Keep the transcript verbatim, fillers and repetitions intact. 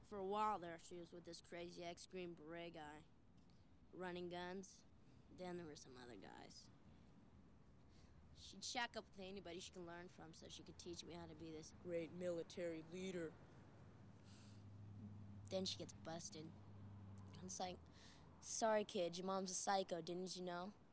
for a while there, she was with this crazy ex-Green Beret guy, running guns. Then there were some other guys. She'd shack up with anybody she can learn from so she could teach me how to be this great military leader. Then she gets busted. It's like, sorry kid, your mom's a psycho, didn't you know?